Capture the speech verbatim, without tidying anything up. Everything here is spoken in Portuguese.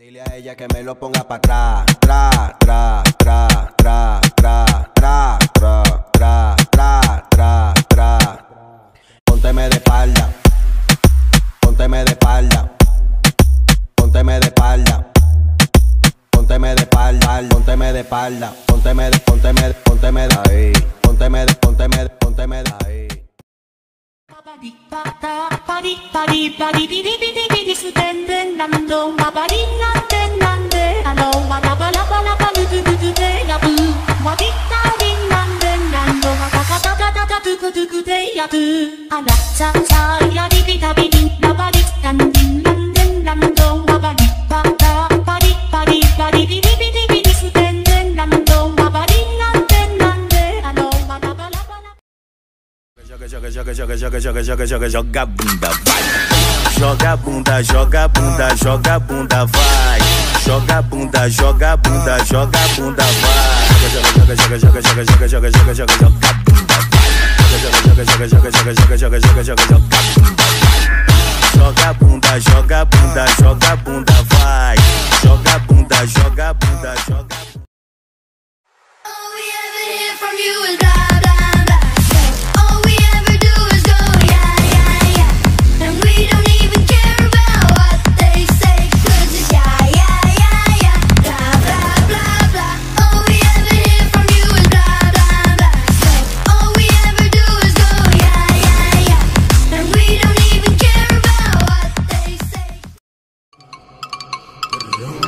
Dile a ella que me lo ponga pa' atrás, tra, tra, tra, tra, tra, tra, tra, tra, tra, tra, tra. Pónteme de espalda, pónteme de espalda, pónteme de espalda, pónteme de espalda, pónteme de espalda, pónteme de, pónteme de, pónteme de ahí, pónteme de, pónteme de, pónteme de ahí. Joga, joga, joga, joga, joga, joga, joga, joga bunda, vai. Joga bunda, joga bunda, joga bunda, vai. Joga bunda, joga bunda, joga bunda, vai. Joga, joga, joga, joga, joga, joga, joga, joga, joga, joga bunda, vai. Joga, joga, joga, joga, joga, joga, joga, joga, joga, joga bunda, vai. Joga bunda, joga bunda, joga bunda, vai. Joga bunda, joga bunda, joga. All we ever hear from you is blah. Yo.